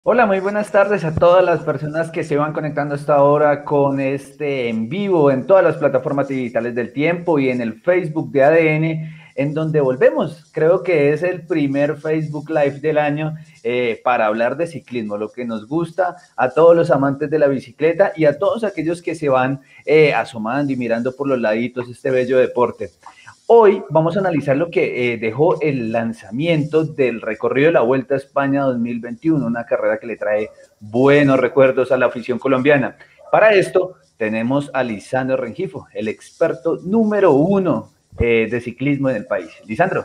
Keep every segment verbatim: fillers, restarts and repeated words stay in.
Hola, muy buenas tardes a todas las personas que se van conectando a esta hora con este en vivo en todas las plataformas digitales del tiempo y en el Facebook de A D N, en donde volvemos. Creo que es el primer Facebook Live del año eh, para hablar de ciclismo, lo que nos gusta a todos los amantes de la bicicleta y a todos aquellos que se van eh, asomando y mirando por los laditos este bello deporte. Hoy vamos a analizar lo que eh, dejó el lanzamiento del recorrido de la Vuelta a España dos mil veintiuno, una carrera que le trae buenos recuerdos a la afición colombiana. Para esto tenemos a Lisandro Rengifo, el experto número uno eh, de ciclismo en el país. Lisandro.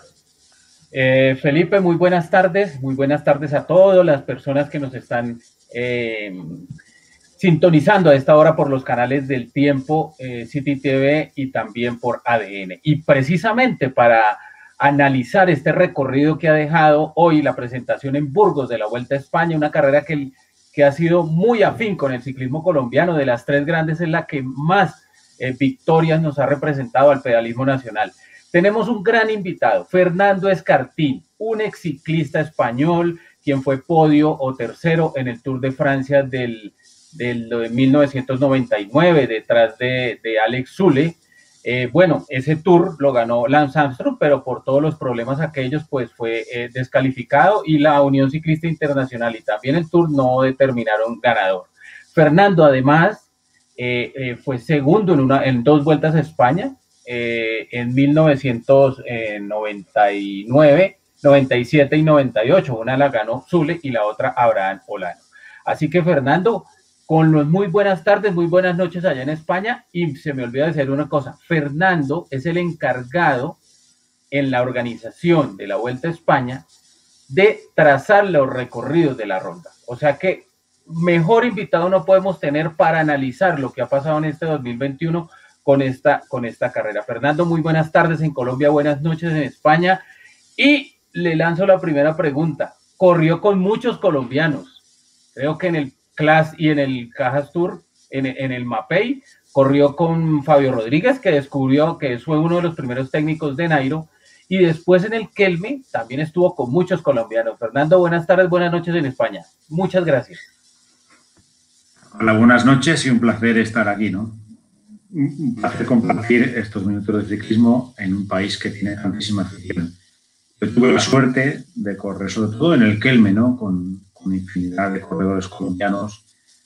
Eh, Felipe, muy buenas tardes, muy buenas tardes a todas las personas que nos están eh, sintonizando a esta hora por los canales del Tiempo, eh, City T V y también por A D N. Y precisamente para analizar este recorrido que ha dejado hoy la presentación en Burgos de la Vuelta a España, una carrera que, que ha sido muy afín con el ciclismo colombiano, de las tres grandes es la que más eh, victorias nos ha representado al pedalismo nacional. Tenemos un gran invitado, Fernando Escartín, un ex ciclista español, quien fue podio o tercero en el Tour de Francia del, del de mil novecientos noventa y nueve, detrás de, de Alex Zule. Eh, bueno, ese tour lo ganó Lance Armstrong, pero por todos los problemas aquellos, pues fue eh, descalificado y la Unión Ciclista Internacional y también el Tour no determinaron ganador. Fernando, además, eh, eh, fue segundo en, una, en dos vueltas a España, eh, en mil novecientos noventa y nueve, noventa y siete y noventa y ocho. Una la ganó Zule y la otra Abraham Olano. Así que, Fernando, con los muy buenas tardes, muy buenas noches allá en España. Y se me olvida decir una cosa, Fernando es el encargado en la organización de la Vuelta a España de trazar los recorridos de la ronda. O sea que mejor invitado no podemos tener para analizar lo que ha pasado en este dos mil veintiuno con esta, con esta carrera. Fernando, muy buenas tardes en Colombia, buenas noches en España. Y le lanzo la primera pregunta. Corrió con muchos colombianos. Creo que en el Class y en el Cajas Tour, en, en el Mapei, corrió con Fabio Rodríguez, que descubrió que fue uno de los primeros técnicos de Nairo. Y después en el Kelme también estuvo con muchos colombianos. Fernando, buenas tardes, buenas noches en España. Muchas gracias. Hola, buenas noches y un placer estar aquí, ¿no? Un placer compartir estos minutos de ciclismo en un país que tiene tantísima afición. Yo tuve la suerte de correr, sobre todo en el Kelme, ¿no? Con, con infinidad de corredores colombianos,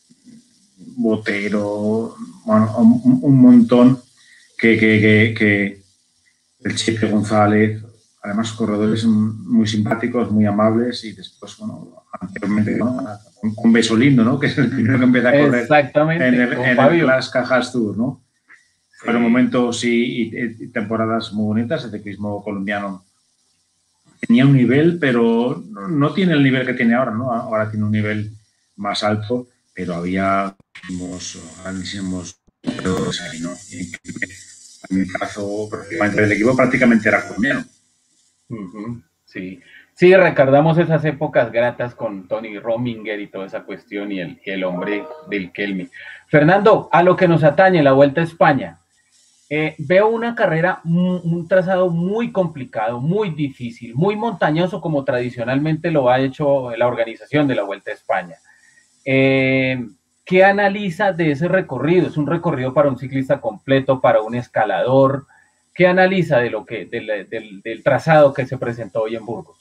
Botero, bueno, un, un montón que, que, que, que el Chepe González, además corredores muy simpáticos, muy amables y después, bueno, anteriormente, ¿no? con, con Beso Lindo, ¿no? Que es el primero que empieza a correr en el, en el Clash Cajas Tour, ¿no? Sí. Fueron momentos y, y, y temporadas muy bonitas. El ciclismo colombiano tenía un nivel, pero no, no tiene el nivel que tiene ahora, ¿no? Ahora tiene un nivel más alto, pero había unos grandísimos corredores ahí, ¿no? Y en mi caso, el equipo prácticamente era colombiano. Uh-huh. Sí, sí, recordamos esas épocas gratas con Tony Rominger y toda esa cuestión y el, y el hombre del Kelme. Fernando, a lo que nos atañe, la Vuelta a España. Eh, veo una carrera, un, un trazado muy complicado, muy difícil, muy montañoso como tradicionalmente lo ha hecho la organización de la Vuelta a España. Eh, ¿Qué analiza de ese recorrido? ¿Es un recorrido para un ciclista completo, para un escalador? ¿Qué analiza de lo que, del, del, del trazado que se presentó hoy en Burgos?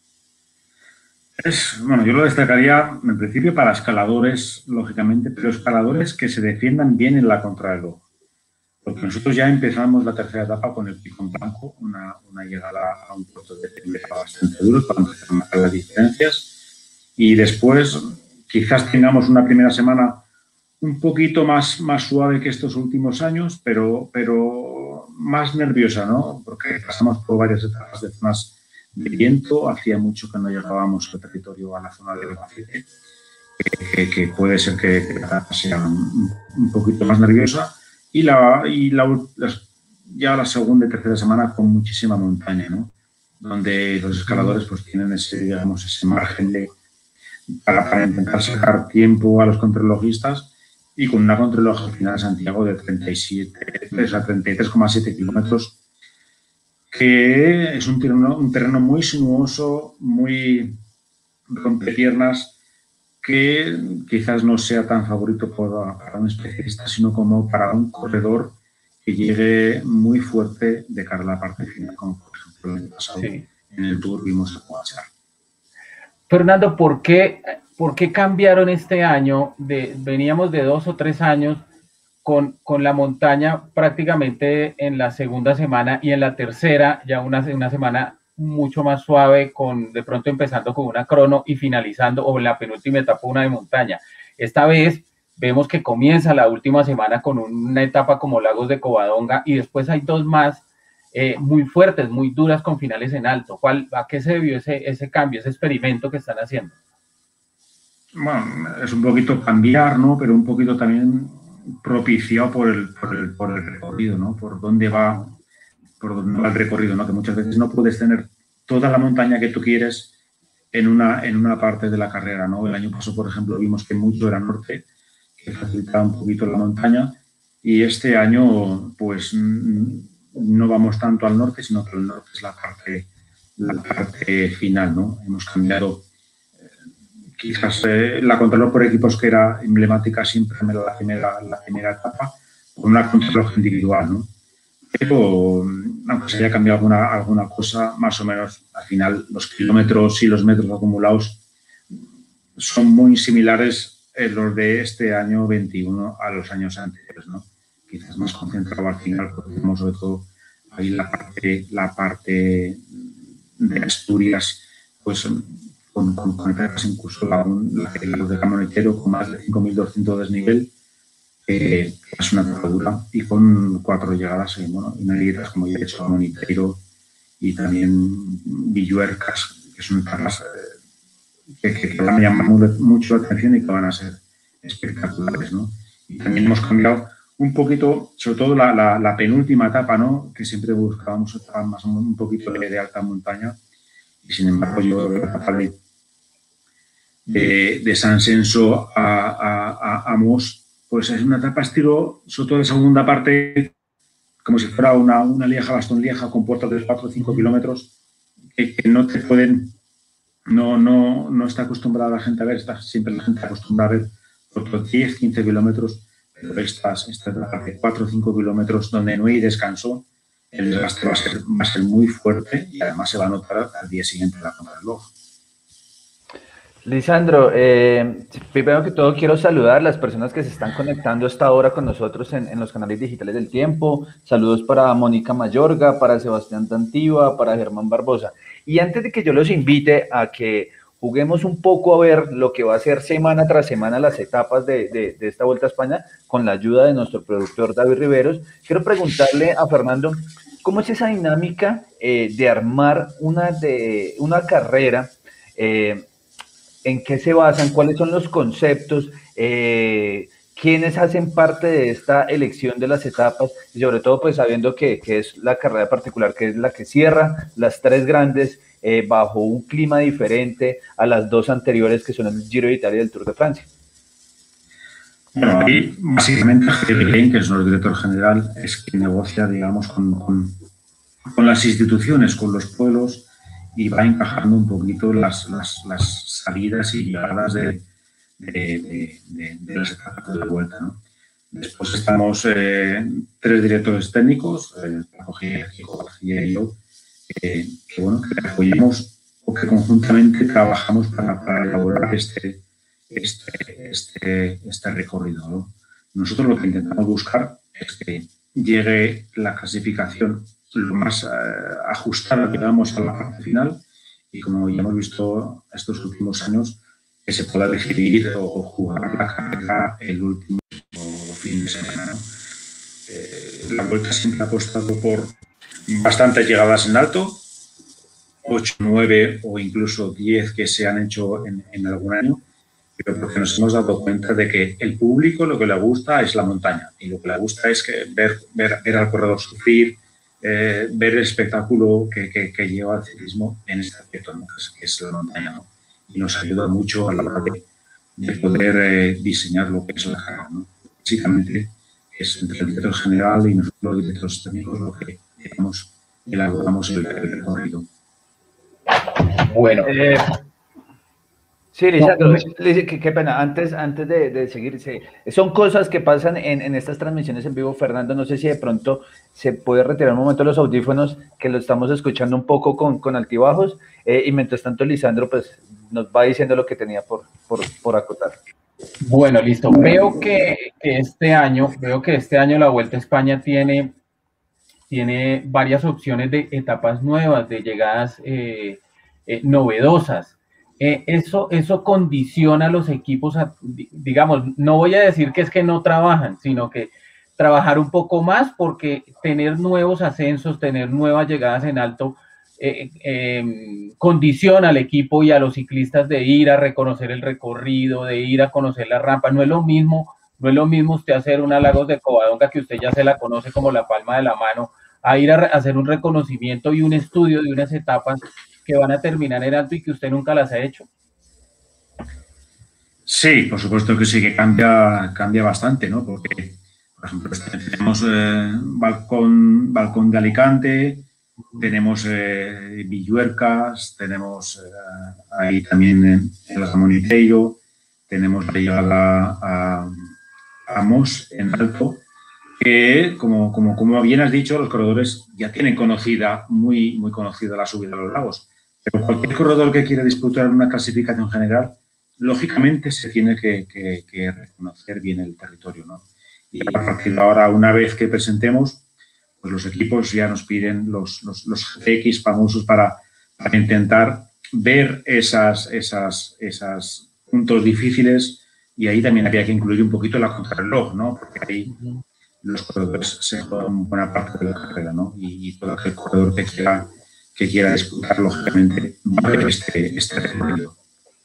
Es, bueno, yo lo destacaría en principio para escaladores, lógicamente, pero escaladores que se defiendan bien en la contrarreloj. Porque nosotros ya empezamos la tercera etapa con el Picón Blanco, una, una llegada a un puerto de empieza bastante duro para empezar a marcar las diferencias. Y después quizás tengamos una primera semana un poquito más, más suave que estos últimos años, pero, pero más nerviosa, ¿no? Porque pasamos por varias etapas de zonas de viento, hacía mucho que no llegábamos al territorio, a la zona de Albacete, que, que, que puede ser que, que sea un, un poquito más nerviosa, y, la, y la, las, ya la segunda y tercera semana con muchísima montaña, ¿no? Donde los escaladores pues tienen ese, digamos, ese margen de, para, para intentar sacar tiempo a los contrarrelojistas, y con una contrarreloj al final de Santiago de treinta y siete, a treinta y tres coma siete kilómetros, que es un terreno, un terreno muy sinuoso, muy rompepiernas, que quizás no sea tan favorito por, para un especialista, sino como para un corredor que llegue muy fuerte de cara a la parte final, como por ejemplo el pasado sí. En el Tour vimos a Pogačar. Fernando, ¿por qué, ¿por qué cambiaron este año? De, veníamos de dos o tres años con, con la montaña prácticamente en la segunda semana y en la tercera ya una, una semana mucho más suave, con de pronto empezando con una crono y finalizando, o en la penúltima etapa una de montaña. Esta vez vemos que comienza la última semana con una etapa como Lagos de Covadonga y después hay dos más eh, muy fuertes, muy duras con finales en alto. ¿Cuál, ¿A qué se debió ese, ese cambio, ese experimento que están haciendo? Bueno, es un poquito cambiar, ¿no? Pero un poquito también propiciado por el, por el, por el recorrido, ¿no? Por dónde va, por dónde va el recorrido, ¿no? Que muchas veces no puedes tener toda la montaña que tú quieres en una, en una parte de la carrera, ¿no? El año pasado, por ejemplo, vimos que mucho era norte, que facilitaba un poquito la montaña, y este año, pues, no vamos tanto al norte, sino que el norte es la parte, la parte final, ¿no? Hemos cambiado quizás eh, la contrarreloj por equipos, que era emblemática siempre la primera, la primera etapa, con una contrarreloj individual, ¿no? Pero, aunque se haya cambiado alguna, alguna cosa, más o menos, al final, los kilómetros y los metros acumulados son muy similares en los de este año veintiuno a los años anteriores, ¿no? Quizás más concentrado al final, porque tenemos sobre todo ahí la parte, la parte de Asturias, pues con, con, con incluso la, la, la de Camonetero, con más de cinco mil doscientos de desnivel, eh, es una atadura, y con cuatro llegadas y, bueno, y negritas, como ya he dicho, Camonetero y también Villuercas, que son etapas eh, que, que, que van a llamar mucho la atención y que van a ser espectaculares, ¿no? Y también hemos cambiado un poquito, sobre todo la, la, la penúltima etapa, ¿no? Que siempre buscábamos etapa más un poquito de, de alta montaña, y sin embargo yo la etapa de, de, de San Censo a, a, a, a Mos, pues es una etapa estilo, sobre todo la segunda parte, como si fuera una, una Lieja-Bastogne-Lieja con puertas de cuatro o cinco kilómetros, que, que no te pueden, no, no, no está acostumbrada la gente a ver, está siempre la gente acostumbrada a ver otros diez, quince kilómetros, pero estas, esta etapa de cuatro o cinco kilómetros donde no hay descanso, el desgaste va a ser, va a ser muy fuerte, y además se va a notar al día siguiente la contrarreloj. Lisandro, eh, primero que todo quiero saludar a las personas que se están conectando esta hora con nosotros en, en los canales digitales del Tiempo. Saludos para Mónica Mayorga, para Sebastián Tantiva, para Germán Barbosa. Y antes de que yo los invite a que juguemos un poco a ver lo que va a ser semana tras semana las etapas de, de, de esta Vuelta a España, con la ayuda de nuestro productor David Riveros, quiero preguntarle a Fernando, ¿cómo es esa dinámica eh, de armar una, de, una carrera? Eh, ¿En qué se basan? ¿Cuáles son los conceptos? Eh, ¿Quiénes hacen parte de esta elección de las etapas? Y sobre todo, pues sabiendo que, que es la carrera particular, que es la que cierra las tres grandes eh, bajo un clima diferente a las dos anteriores, que son el Giro de Italia y el Tour de Francia. Bueno, ahí básicamente Javier, que es nuestro director general, es quien negocia, digamos, con, con, con las instituciones, con los pueblos, y va encajando un poquito las, las, las salidas y llegadas de, de, de, de, de las etapas de la vuelta, ¿no? Después estamos eh, tres directores técnicos, eh, Paco García y yo, que, que, bueno, que apoyamos o que conjuntamente trabajamos para, para elaborar este, este, este, este recorrido, ¿no? Nosotros lo que intentamos buscar es que llegue la clasificación lo más eh, ajustada, digamos, a la parte final, y como ya hemos visto estos últimos años, que se pueda decidir o jugar la carrera el último fin de semana, ¿no? Eh, la Vuelta siempre ha apostado por bastantes llegadas en alto, ocho, nueve o incluso diez que se han hecho en, en algún año, pero porque nos hemos dado cuenta de que el público lo que le gusta es la montaña, y lo que le gusta es que ver, ver, ver al corredor sufrir, Eh, ver el espectáculo que, que, que lleva el ciclismo en este aspecto, ¿no? que, es, que es la montaña, ¿no? Y nos ayuda mucho a la hora de, de poder eh, diseñar lo que es la carrera, ¿no? Básicamente es entre el director general y nosotros los directores técnicos lo que, digamos, elaboramos el, el recorrido. Bueno, eh, Sí, No, Lisandro, Liz, qué, qué pena, antes, antes de, de seguir, sí, son cosas que pasan en, en estas transmisiones en vivo. Fernando, no sé si de pronto se puede retirar un momento los audífonos, que lo estamos escuchando un poco con, con altibajos, eh, y mientras tanto Lisandro pues nos va diciendo lo que tenía por, por, por acotar. bueno, listo. Veo que, que este año, veo que este año la Vuelta a España tiene, tiene varias opciones de etapas nuevas, de llegadas eh, eh, novedosas. Eh, eso, eso condiciona a los equipos, a, digamos, no voy a decir que es que no trabajan, sino que trabajar un poco más, porque tener nuevos ascensos, tener nuevas llegadas en alto, eh, eh, condiciona al equipo y a los ciclistas de ir a reconocer el recorrido, de ir a conocer la rampa. No es lo mismo, no es lo mismo usted hacer una Lagos de Covadonga, que usted ya se la conoce como la palma de la mano, a ir a hacer un reconocimiento y un estudio de unas etapas que van a terminar en alto y que usted nunca las ha hecho. Sí, por supuesto que sí, que cambia, cambia bastante, ¿no? Porque, por ejemplo, tenemos eh, balcón, balcón de Alicante, tenemos eh, Villuercas, tenemos eh, ahí también en, en el Gamoniteiro, tenemos la llegada a, a Mos en alto, que como, como, como bien has dicho, los corredores ya tienen conocida, muy, muy conocida la subida a los lagos. Pero cualquier corredor que quiera disputar una clasificación general, lógicamente se tiene que, que, que reconocer bien el territorio, ¿no? Y a partir de ahora, una vez que presentemos, pues los equipos ya nos piden los, los, los G T X famosos para, para intentar ver esas, esas, esas puntos difíciles, y ahí también habría que incluir un poquito la contrarreloj, ¿no? Porque ahí los corredores se juegan buena parte de la carrera, ¿no? Y, y todo aquel corredor que quiera, que quiera disputar, lógicamente, va a ver este, este recorrido.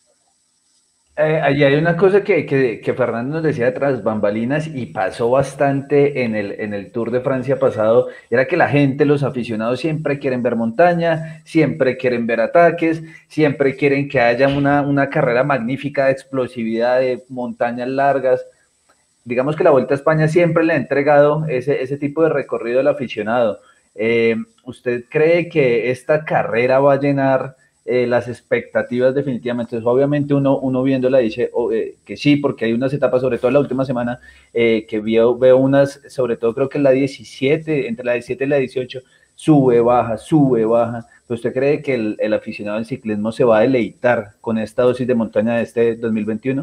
Eh, allí hay una cosa que, que, que Fernando nos decía tras bambalinas y pasó bastante en el, en el Tour de Francia pasado, era que la gente, los aficionados siempre quieren ver montaña, siempre quieren ver ataques, siempre quieren que haya una, una carrera magnífica de explosividad, de montañas largas. Digamos que la Vuelta a España siempre le ha entregado ese, ese tipo de recorrido al aficionado. Eh, ¿Usted cree que esta carrera va a llenar eh, las expectativas definitivamente? Entonces, obviamente uno, uno viéndola dice oh, eh, que sí, porque hay unas etapas, sobre todo la última semana, eh, que veo, veo unas, sobre todo creo que la diecisiete, entre la diecisiete y la dieciocho, sube, baja, sube, baja. ¿Pero usted cree que el, el aficionado al ciclismo se va a deleitar con esta dosis de montaña de este dos mil veintiuno?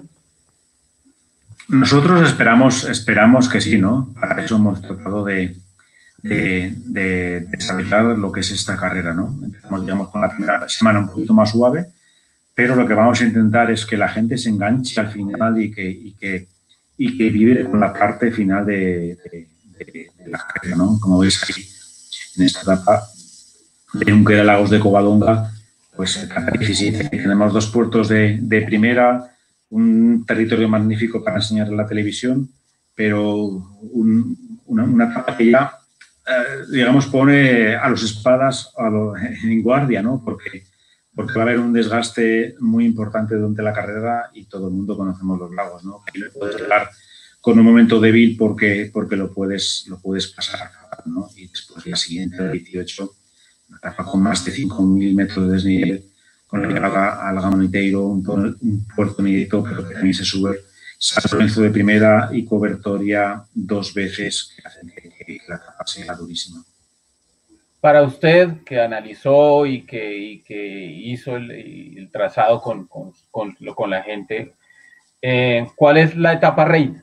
Nosotros esperamos, esperamos que sí, ¿no? Para eso hemos tratado de, de, de desarrollar lo que es esta carrera, ¿no? Empezamos, digamos, con la primera semana un poquito más suave, pero lo que vamos a intentar es que la gente se enganche al final y que, y que, y que vive con la parte final de, de, de, de la carrera, ¿no? Como veis aquí, en esta etapa de Unquera Lagos de Covadonga, pues diecisiete, tenemos dos puertos de, de primera, un territorio magnífico para enseñar en la televisión, pero un, una, una etapa que ya, eh, digamos, pone a los espadas a lo, en guardia, ¿no? Porque, porque va a haber un desgaste muy importante durante la carrera y todo el mundo conocemos los lagos, ¿no? Ahí le puedes llegar con un momento débil porque, porque lo, puedes, lo puedes pasar, ¿no? Y después la siguiente, la dieciocho, una etapa con más de cinco mil metros de desnivel, con la llegada al Gamoniteiro, un, un puerto inédito, pero que también se sube San Lorenzo de primera y Cobertoria dos veces, que hacen que, que la etapa sea durísima. Para usted, que analizó y que, y que hizo el, el trazado con, con, con, con la gente, eh, ¿cuál es la etapa reina?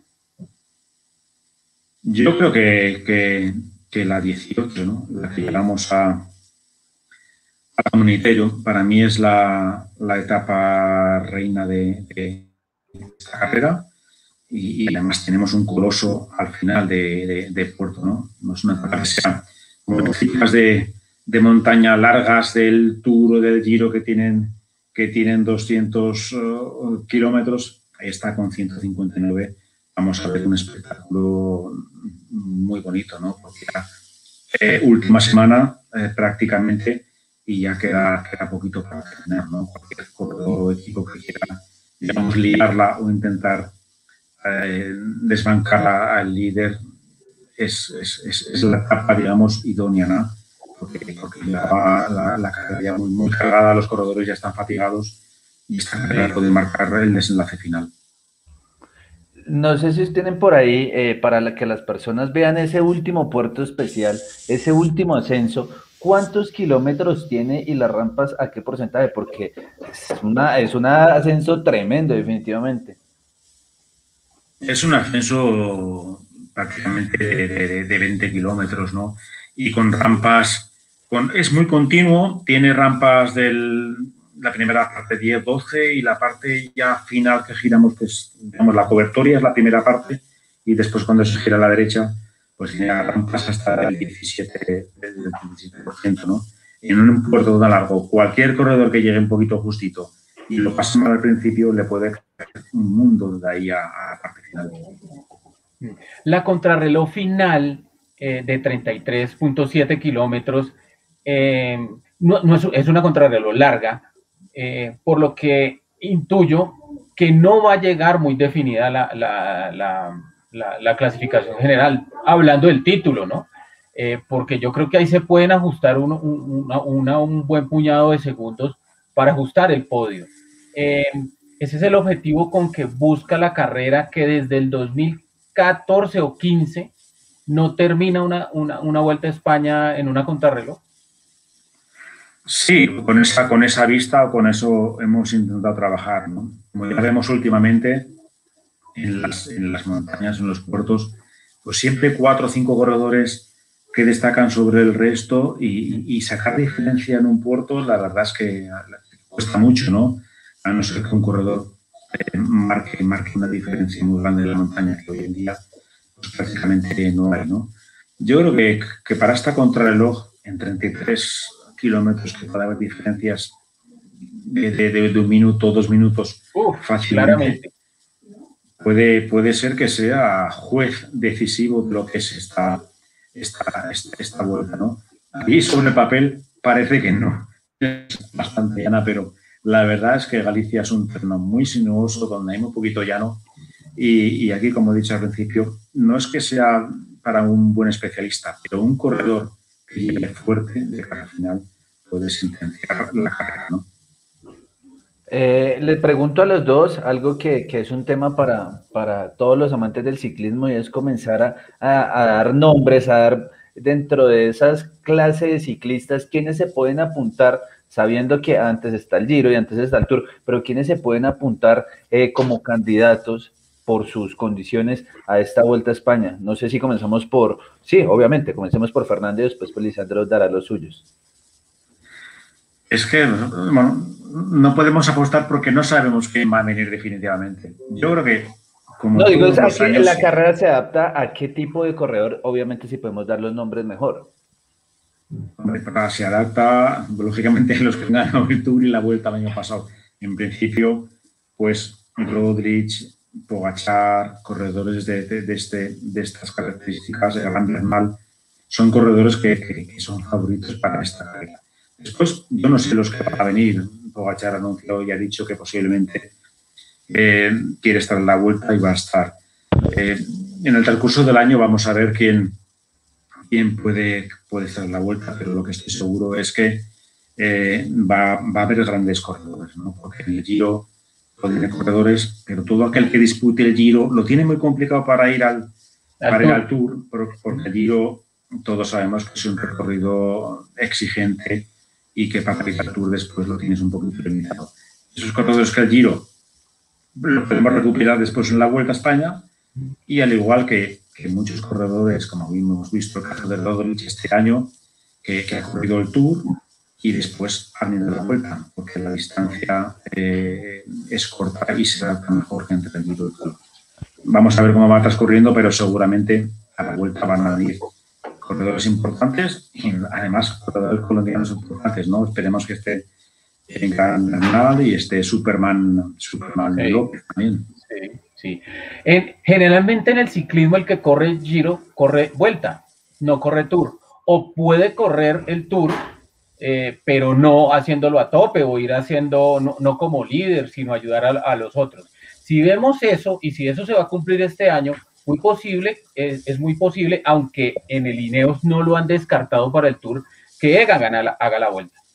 Yo creo que, que, que la dieciocho, ¿no? La que llegamos a al Gamoniteiro, para mí es la, la etapa reina de, de esta carrera, y, y además tenemos un coloso al final de, de, de puerto, ¿no? No es una etapa que sea como ciclas de, de montaña largas del Tour o del Giro que tienen, que tienen doscientos uh, kilómetros. Ahí está con ciento cincuenta y nueve. Vamos a ver un espectáculo muy bonito, ¿no? Porque la eh, última semana eh, prácticamente, y ya queda, queda poquito para terminar, ¿no? Cualquier corredor o equipo que quiera, digamos, liarla o intentar eh, desbancar al líder, es, es, es, es la etapa, digamos, idónea, ¿no? Porque, porque ya va la, la carrera ya muy, muy cargada, los corredores ya están fatigados, y esta carrera puede marcar el desenlace final. No sé si tienen por ahí, eh, para la que las personas vean ese último puerto especial, ese último ascenso, ¿cuántos kilómetros tiene y las rampas a qué porcentaje? Porque es una, es un ascenso tremendo, definitivamente. Es un ascenso prácticamente de, de, de veinte kilómetros, ¿no? Y con rampas, con, es muy continuo, tiene rampas del... la primera parte diez, doce y la parte ya final que giramos, que es, digamos, la cobertoria es la primera parte y después cuando se gira a la derecha, pues tiene rampas hasta el diecisiete por ciento, ¿no? En un puerto tan largo, cualquier corredor que llegue un poquito justito y lo pase mal al principio, le puede caer un mundo de ahí a, a la parte final. La contrarreloj final eh, de treinta y tres punto siete kilómetros eh, no, no es, es una contrarreloj larga, Eh, por lo que intuyo que no va a llegar muy definida la, la, la, la, la clasificación general, hablando del título, ¿no? Eh, porque yo creo que ahí se pueden ajustar un, una, una, un buen puñado de segundos para ajustar el podio. Eh, ese es el objetivo con que busca la carrera, que desde el dos mil catorce o quince no termina una, una, una Vuelta a España en una contrarreloj. Sí, con esa, con esa vista o con eso hemos intentado trabajar, ¿no? Como ya vemos últimamente en las, en las montañas, en los puertos, pues siempre cuatro o cinco corredores que destacan sobre el resto y, y sacar diferencia en un puerto, la verdad es que cuesta mucho, ¿no? A no ser que un corredor eh, marque, marque una diferencia muy grande en la montaña, que hoy en día pues prácticamente no hay, ¿no? Yo creo que, que para esta contrarreloj en treinta y tres kilómetros, que puede haber diferencias de, de, de, de un minuto, dos minutos Uf, fácilmente, claramente. Puede, puede ser que sea juez decisivo de lo que es esta, esta, esta, esta vuelta, ¿no? Aquí sobre el papel parece que no, es bastante llana, pero la verdad es que Galicia es un terreno muy sinuoso, donde hay muy poquito llano, y, y aquí, como he dicho al principio, no es que sea para un buen especialista, pero un corredor que llegue fuerte de cara al final puede sentenciar la carrera, ¿no? Eh, les pregunto a los dos algo que, que es un tema para, para todos los amantes del ciclismo, y es comenzar a, a, a dar nombres, a dar dentro de esas clases de ciclistas quiénes se pueden apuntar, sabiendo que antes está el Giro y antes está el Tour, pero quiénes se pueden apuntar eh, como candidatos por sus condiciones a esta Vuelta a España. No sé si comenzamos por, sí, obviamente, comencemos por Fernando y después pues Lisandro dará los suyos. Es que, bueno, no podemos apostar porque no sabemos quién va a venir definitivamente. Yo creo que, como no, digo, todos los aquí años... la carrera se adapta a qué tipo de corredor, obviamente si podemos dar los nombres mejor. Se adapta, lógicamente, a los que ganaron el Tour y la Vuelta el año pasado. En principio, pues, Roglic, Pogačar, corredores de, de, de, este, de estas características, Van der Mal, son corredores que, que, que son favoritos para esta carrera. Después, yo no sé los que van a venir. Pogačar anunció y ha dicho que posiblemente eh, quiere estar en la Vuelta y va a estar. Eh, en el transcurso del año vamos a ver quién, quién puede, puede estar en la Vuelta, pero lo que estoy seguro es que eh, va, va a haber grandes corredores, ¿no? Porque en el Giro tiene corredores, pero todo aquel que dispute el Giro lo tiene muy complicado para ir al, para ir al Tour, porque el Giro todos sabemos que es un recorrido exigente y que para ir al Tour después lo tienes un poquito limitado. Esos corredores que el Giro lo podemos recuperar después en la Vuelta a España, y al igual que, que muchos corredores, como hemos visto el caso de Roglic este año, que, que ha corrido el Tour y después ha venido la Vuelta, porque la distancia eh, es corta y se adapta mejor que entre el Giro y el Tour. Vamos a ver cómo va transcurriendo, pero seguramente a la Vuelta van a venir corredores importantes y además corredores colombianos importantes, ¿no? Esperemos que esté en Canal y este Superman, Superman sí, López también. Sí, sí. En, generalmente en el ciclismo el que corre el Giro corre Vuelta, no corre Tour. O puede correr el Tour, eh, pero no haciéndolo a tope o ir haciendo, no, no como líder, sino ayudar a, a los otros. Si vemos eso y si eso se va a cumplir este año, muy posible, es, es muy posible, aunque en el Ineos no lo han descartado para el Tour, que Egan haga la, haga la Vuelta.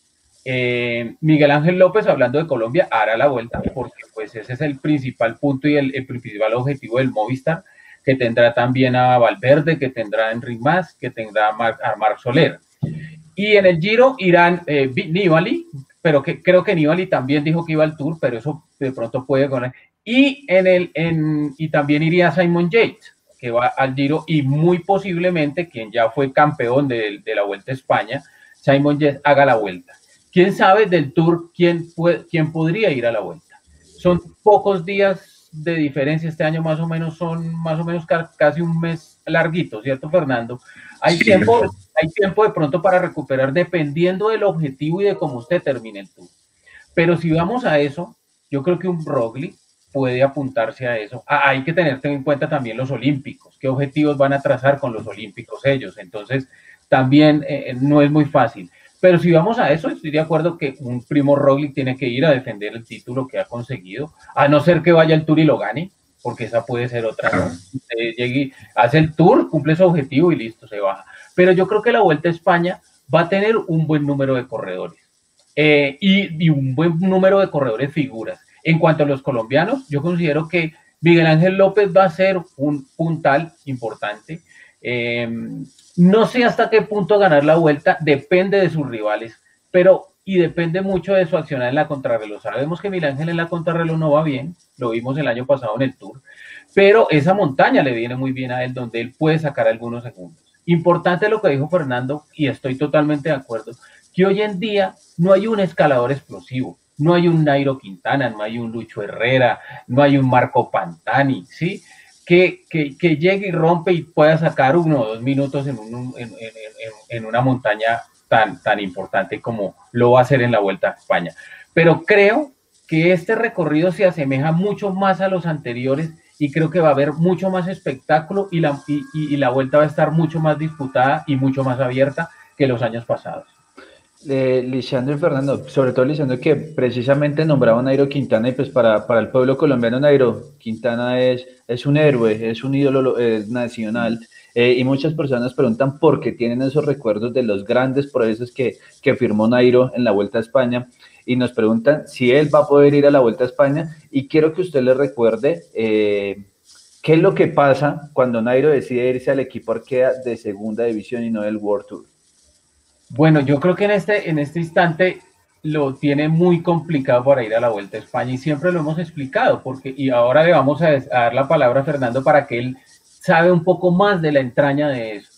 Eh, Miguel Ángel López, hablando de Colombia, hará la vuelta, porque pues ese es el principal punto y el, el principal objetivo del Movistar, que tendrá también a Valverde, que tendrá a Enric Mas, que tendrá a Marc, a Marc Soler. Y en el Giro irán eh, Nibali, pero que, creo que Nibali también dijo que iba al Tour, pero eso de pronto puede con él. Y, en el, en, y también iría Simon Yates, que va al Giro, y muy posiblemente quien ya fue campeón de, de la Vuelta a España, Simon Yates, haga la vuelta. ¿Quién sabe del Tour quién, puede, quién podría ir a la vuelta? Son pocos días de diferencia, este año más o menos son más o menos casi un mes larguito, ¿cierto, Fernando? Hay, sí, tiempo, hay tiempo de pronto para recuperar dependiendo del objetivo y de cómo usted termine el Tour. Pero si vamos a eso, yo creo que un Roglic puede apuntarse a eso. Ah, hay que tener en cuenta también los olímpicos, qué objetivos van a trazar con los olímpicos ellos. Entonces, también eh, no es muy fácil. Pero si vamos a eso, estoy de acuerdo que un Primo Roglic tiene que ir a defender el título que ha conseguido, a no ser que vaya al Tour y lo gane, porque esa puede ser otra, ¿no? Eh, llegue, hace el Tour, cumple su objetivo y listo, se baja. Pero yo creo que la Vuelta a España va a tener un buen número de corredores eh, y, y un buen número de corredores figuras. En cuanto a los colombianos, yo considero que Miguel Ángel López va a ser un puntal importante. Eh, no sé hasta qué punto ganar la vuelta, depende de sus rivales, pero y depende mucho de su accionar en la contrarreloj. Sabemos que Miguel Ángel en la contrarreloj no va bien, lo vimos el año pasado en el Tour, pero esa montaña le viene muy bien a él, donde él puede sacar algunos segundos. Importante lo que dijo Fernando, y estoy totalmente de acuerdo, que hoy en día no hay un escalador explosivo, no hay un Nairo Quintana, no hay un Lucho Herrera, no hay un Marco Pantani, ¿sí? Que, que, que llegue y rompe y pueda sacar uno o dos minutos en, un, en, en, en una montaña tan, tan importante como lo va a hacer en la Vuelta a España. Pero creo que este recorrido se asemeja mucho más a los anteriores y creo que va a haber mucho más espectáculo y la, y, y la Vuelta va a estar mucho más disputada y mucho más abierta que los años pasados. Eh, Lisandro y Fernando, sobre todo Lisandro, que precisamente nombraba a Nairo Quintana, y pues para, para el pueblo colombiano Nairo Quintana es, es un héroe, es un ídolo eh, nacional, eh, y muchas personas preguntan por qué tienen esos recuerdos de los grandes proezos que, que firmó Nairo en la Vuelta a España, y nos preguntan si él va a poder ir a la Vuelta a España, y quiero que usted les recuerde eh, qué es lo que pasa cuando Nairo decide irse al equipo Arkea de segunda división y no del World Tour. Bueno, yo creo que en este, en este instante lo tiene muy complicado para ir a la Vuelta a España y siempre lo hemos explicado, porque, y ahora le vamos a, a dar la palabra a Fernando para que él sabe un poco más de la entraña de eso.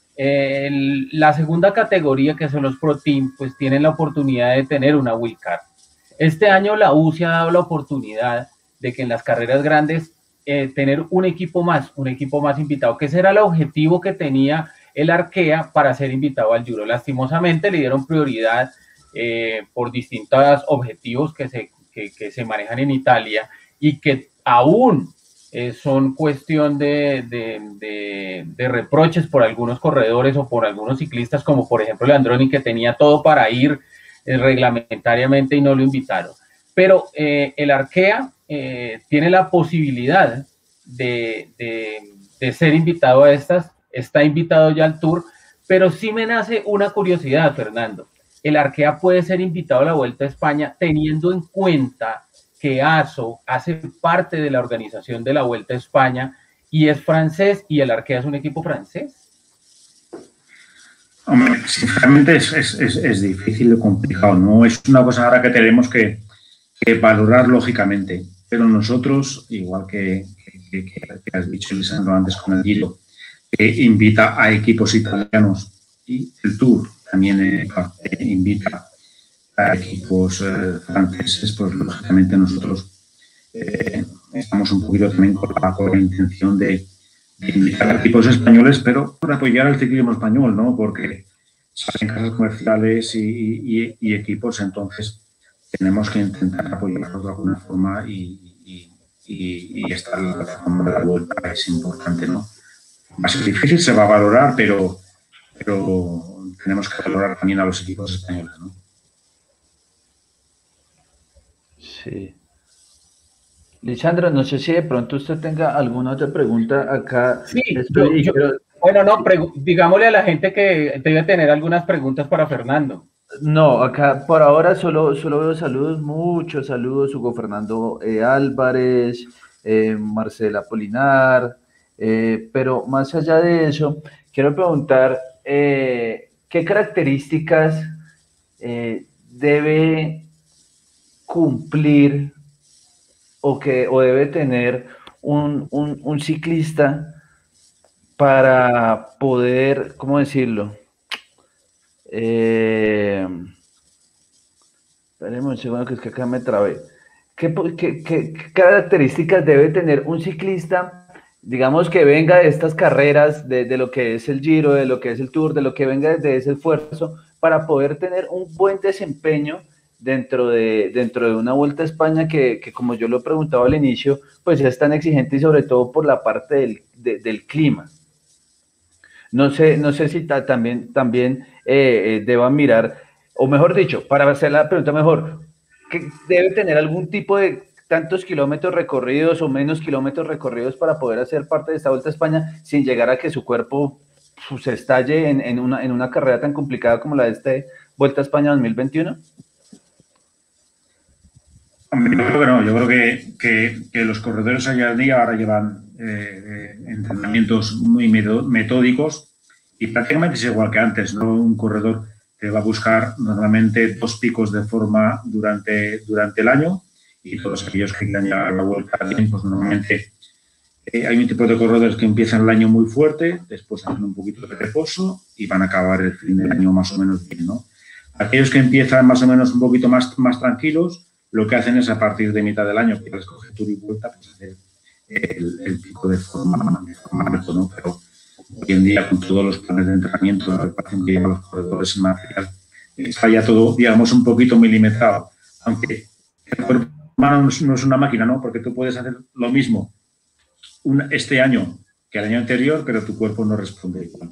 Eh, el, la segunda categoría, que son los Pro Team, pues tienen la oportunidad de tener una wildcard. Este año la U C I ha dado la oportunidad de que en las carreras grandes eh, tener un equipo más, un equipo más invitado, que ese era el objetivo que tenía el Arkea para ser invitado al Giro. Lastimosamente le dieron prioridad eh, por distintos objetivos que se, que, que se manejan en Italia y que aún eh, son cuestión de, de, de, de reproches por algunos corredores o por algunos ciclistas, como por ejemplo Leandroni, que tenía todo para ir eh, reglamentariamente y no lo invitaron. Pero eh, el Arkea eh, tiene la posibilidad de, de, de ser invitado a estas. Está invitado ya al Tour, pero sí me nace una curiosidad, Fernando. El Arkea puede ser invitado a la Vuelta a España teniendo en cuenta que ASO hace parte de la organización de la Vuelta a España y es francés, y el Arkea es un equipo francés. Hombre, sinceramente es, es, es, es difícil y complicado, ¿no? Es una cosa ahora que tenemos que, que valorar lógicamente, pero nosotros, igual que, que, que, que has dicho, Lisandro, antes con el Giro, que invita a equipos italianos, y el Tour también eh, invita a equipos eh, franceses, pues lógicamente nosotros eh, estamos un poquito también con la, con la intención de, de invitar a equipos españoles, pero por apoyar al ciclismo español, ¿no? Porque salen casas comerciales y, y, y equipos, entonces tenemos que intentar apoyarlos de alguna forma y, y, y, y esta plataforma de la Vuelta es importante, ¿no? Va a ser difícil, se va a valorar, pero, pero tenemos que valorar también a los equipos españoles, ¿no? Sí. Lisandro, no sé si de pronto usted tenga alguna otra pregunta acá. Sí, yo, yo, bueno, no, digámosle a la gente que debe tener algunas preguntas para Fernando. No, acá por ahora solo, solo veo saludos, muchos saludos, Hugo Fernando eh, Álvarez, eh, Marcela Polinar, eh, pero más allá de eso, quiero preguntar, eh, ¿qué características eh, debe cumplir o, que, o debe tener un, un, un ciclista para poder, ¿cómo decirlo? Eh, Espérenme un segundo que es que acá me trabé. ¿Qué, qué, qué, qué características debe tener un ciclista, digamos, que venga de estas carreras, de, de, lo que es el Giro, de lo que es el Tour, de lo que venga de ese esfuerzo, para poder tener un buen desempeño dentro de, dentro de una Vuelta a España que, que, como yo lo preguntaba al inicio, pues es tan exigente y sobre todo por la parte del, de, del clima? No sé, no sé si ta, también, también eh, eh, deban mirar, o mejor dicho, para hacer la pregunta mejor, que debe tener algún tipo de tantos kilómetros recorridos o menos kilómetros recorridos para poder hacer parte de esta Vuelta a España sin llegar a que su cuerpo pues, se estalle en, en, una, en una carrera tan complicada como la de este Vuelta a España dos mil veintiuno? Yo creo que no, yo creo que, que, que los corredores allá al día ahora llevan eh, entrenamientos muy metódicos y prácticamente es igual que antes, ¿no? Un corredor te va a buscar normalmente dos picos de forma durante, durante el año y todos aquellos que quieran llegar a la vuelta bien, pues normalmente eh, hay un tipo de corredores que empiezan el año muy fuerte, después hacen un poquito de reposo y van a acabar el fin del año más o menos bien, ¿no? Aquellos que empiezan más o menos un poquito más, más tranquilos, lo que hacen es a partir de mitad del año, que les coge Tour y Vuelta, pues hacer el, el pico de forma más alto, ¿no? Pero hoy en día, con todos los planes de entrenamiento que parecen que llevan los corredores en material, está ya todo, digamos, un poquito milimetrado. Aunque el cuerpo humano no es una máquina, ¿no? Porque tú puedes hacer lo mismo un, este año que el año anterior, pero tu cuerpo no responde igual.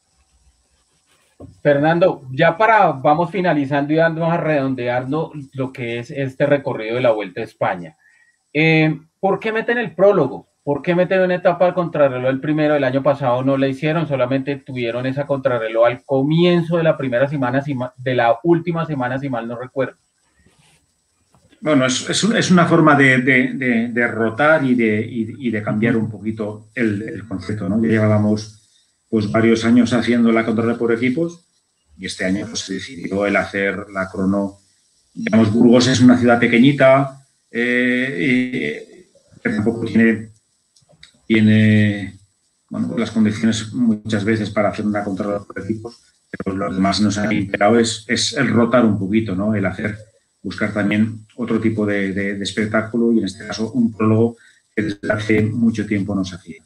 Fernando, ya para, vamos finalizando y dándonos a redondear ¿no? lo que es este recorrido de la Vuelta a España. Eh, ¿Por qué meten el prólogo? ¿Por qué meten una etapa al contrarreloj el primero? El año pasado no la hicieron, solamente tuvieron esa contrarreloj al comienzo de la primera semana, de la última semana, si mal no recuerdo. Bueno, es, es, es una forma de, de, de, de rotar y de, y, y de cambiar un poquito el, el concepto, ¿no? Ya llevábamos pues varios años haciendo la contrarreloj por equipos y este año pues, se decidió el hacer la crono. Digamos, Burgos es una ciudad pequeñita, eh, que tampoco tiene, tiene bueno, las condiciones muchas veces para hacer una contrarreloj por equipos, pero lo que más nos ha interesado es, es el rotar un poquito, ¿no? El hacer, buscar también otro tipo de, de, de espectáculo y en este caso un prólogo que desde hace mucho tiempo no se hacía.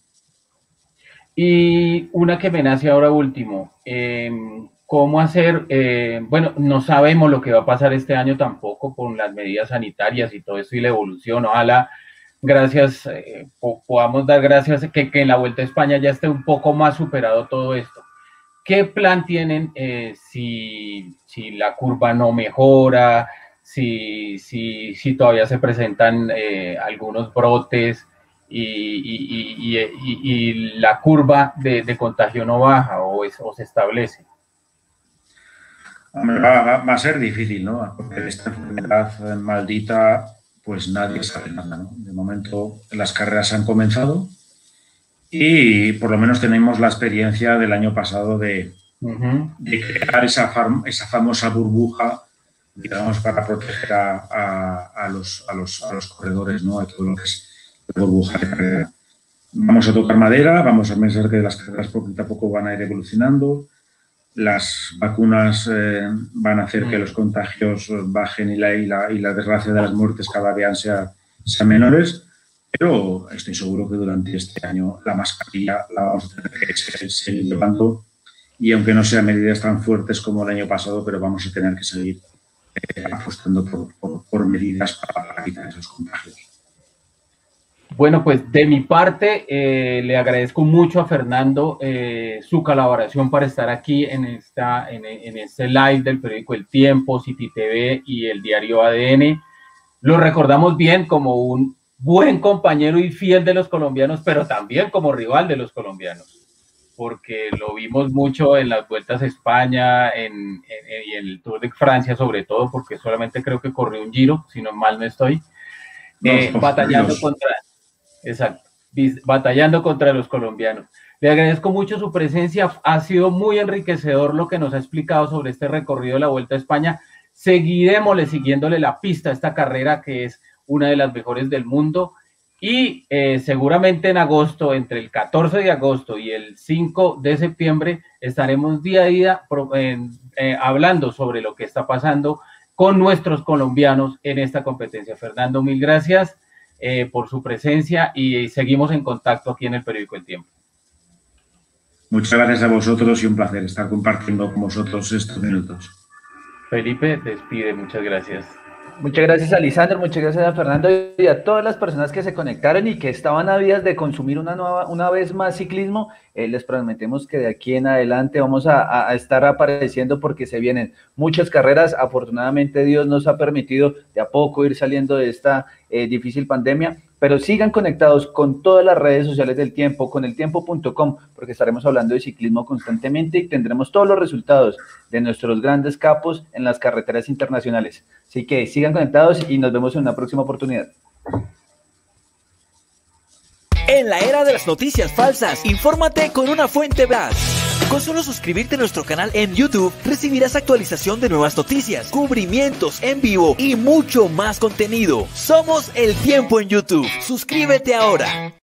Y una que me nace ahora último, eh, ¿cómo hacer? Eh, bueno, no sabemos lo que va a pasar este año tampoco con las medidas sanitarias y todo esto y la evolución. Ojalá, gracias, eh, podamos dar gracias que, que en la Vuelta a España ya esté un poco más superado todo esto. ¿Qué plan tienen eh, si, si la curva no mejora, si, si, si todavía se presentan eh, algunos brotes? Y, y, y, y, y la curva de, de contagio no baja o, es, o se establece? Va, va, va a ser difícil, ¿no? Porque esta enfermedad maldita, pues nadie sabe nada, ¿no? De momento las carreras han comenzado y por lo menos tenemos la experiencia del año pasado de, uh-huh. de crear esa, esa famosa burbuja, digamos, para proteger a, a, a, los, a, los, a los corredores, ¿no? A todo lo que es burbuja de carrera. Vamos a tocar madera, vamos a pensar que las carreras poquito a poco van a ir evolucionando, las vacunas eh, van a hacer que los contagios bajen y la, y la, y la desgracia de las muertes cada día sean sea menores, pero estoy seguro que durante este año la mascarilla la vamos a tener que seguir llevando y aunque no sean medidas tan fuertes como el año pasado, pero vamos a tener que seguir eh, apostando por, por, por medidas para, para quitar esos contagios. Bueno, pues de mi parte eh, le agradezco mucho a Fernando eh, su colaboración para estar aquí en, esta, en, en este live del periódico El Tiempo, City T V y el diario A D N. Lo recordamos bien como un buen compañero y fiel de los colombianos, pero también como rival de los colombianos. porque lo vimos mucho en las vueltas a España en, en, y en el Tour de Francia, sobre todo, porque solamente creo que corrió un Giro, si no mal no estoy, eh, no, batallando Dios. contra, exacto, batallando contra los colombianos. Le agradezco mucho su presencia, ha sido muy enriquecedor lo que nos ha explicado sobre este recorrido de la Vuelta a España. Seguiremosle siguiéndole la pista a esta carrera que es una de las mejores del mundo. Y eh, seguramente en agosto, entre el catorce de agosto y el cinco de septiembre, estaremos día a día eh, eh, hablando sobre lo que está pasando con nuestros colombianos en esta competencia. Fernando, mil gracias eh, por su presencia y seguimos en contacto aquí en el periódico El Tiempo. Muchas gracias a vosotros y un placer estar compartiendo con vosotros estos minutos. Felipe, despide, muchas gracias. Muchas gracias a Lisandro, muchas gracias a Fernando y a todas las personas que se conectaron y que estaban ávidas de consumir una nueva, una vez más ciclismo. Eh, les prometemos que de aquí en adelante vamos a, a estar apareciendo porque se vienen muchas carreras. Afortunadamente Dios nos ha permitido de a poco ir saliendo de esta eh, difícil pandemia, pero sigan conectados con todas las redes sociales del Tiempo, con el tiempo punto com, porque estaremos hablando de ciclismo constantemente y tendremos todos los resultados de nuestros grandes capos en las carreteras internacionales. Así que sigan conectados y nos vemos en una próxima oportunidad. En la era de las noticias falsas, infórmate con una fuente veraz. Con solo suscribirte a nuestro canal en YouTube, recibirás actualización de nuevas noticias, cubrimientos en vivo y mucho más contenido. Somos El Tiempo en YouTube. Suscríbete ahora.